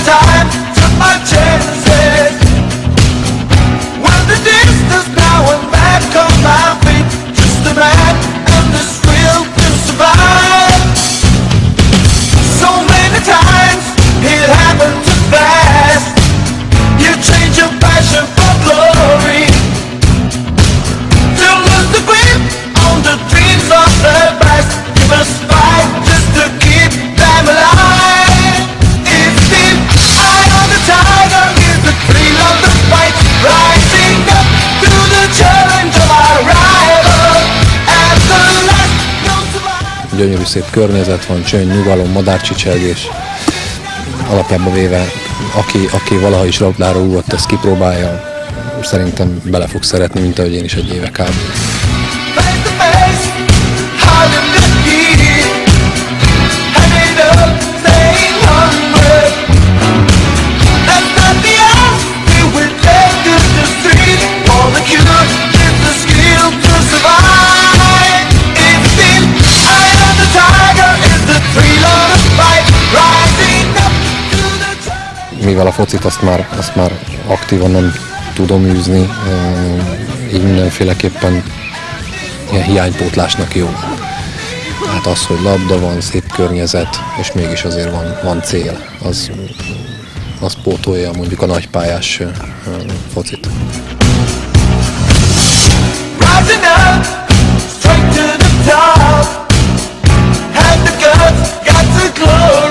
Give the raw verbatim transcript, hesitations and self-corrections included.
time, took my chances. When the distance now and back on my feet, just a man and this will to survive. So many times it happened too fast. You change your passion for glory, to lose the grip on the dreams of the past. You must fight just to keep them alive. It's the eye of the tiger, is the thrill of the fight, rising up to the challenge of our rival. At the last, no survival. Gyönyörű szép környezet van, csönd, nyugalom, madárcsicselgés. Alapjában véve, aki, aki valaha is labdára ugrott, ezt kipróbálja, szerintem bele fog szeretni, mint ahogy én is egy éve kb. Mivel a focit azt már, azt már aktívan nem tudom űzni, így mindenféleképpen ilyen hiánypótlásnak jó. Hát az, hogy labda van, szép környezet, és mégis azért van, van cél, az, az pótolja mondjuk a nagypályás focit. Rising up, straight to the top, had the guts, got to glow.